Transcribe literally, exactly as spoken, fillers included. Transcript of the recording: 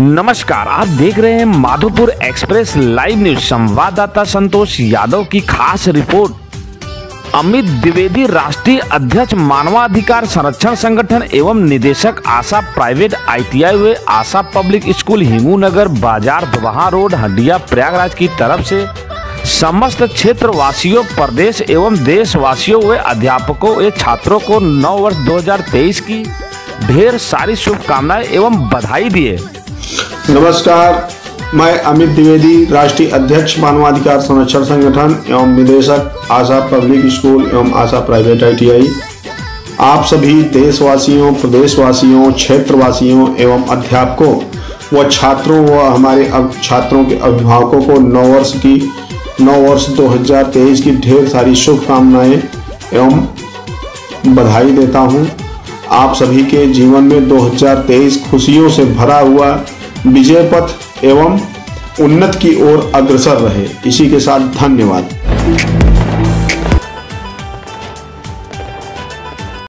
नमस्कार, आप देख रहे हैं माधोपुर एक्सप्रेस लाइव न्यूज। संवाददाता संतोष यादव की खास रिपोर्ट। अमित द्विवेदी, राष्ट्रीय अध्यक्ष मानवाधिकार संरक्षण संगठन एवं निदेशक आशा प्राइवेट आईटीआई व आशा पब्लिक स्कूल हिमू नगर बाजार बबहा रोड हंडिया प्रयागराज की तरफ से समस्त क्षेत्रवासियों, प्रदेश एवं देशवासियों व अध्यापकों व छात्रों को नव वर्ष दो हज़ार तेईस की ढेर सारी शुभकामनाएं एवं बधाई दिए। नमस्कार, मैं अमित द्विवेदी, राष्ट्रीय अध्यक्ष मानवाधिकार संरक्षण संगठन एवं निदेशक आशा पब्लिक स्कूल एवं आशा प्राइवेट आईटीआई, आप सभी देशवासियों, प्रदेशवासियों, क्षेत्रवासियों एवं अध्यापकों व छात्रों व हमारे अब छात्रों के अभिभावकों को नव वर्ष की नव वर्ष दो हज़ार तेईस की ढेर सारी शुभकामनाएं एवं बधाई देता हूं। आप सभी के जीवन में दो हज़ार तेईस खुशियों से भरा हुआ विजय पथ एवं उन्नति की ओर अग्रसर रहे। इसी के साथ धन्यवाद।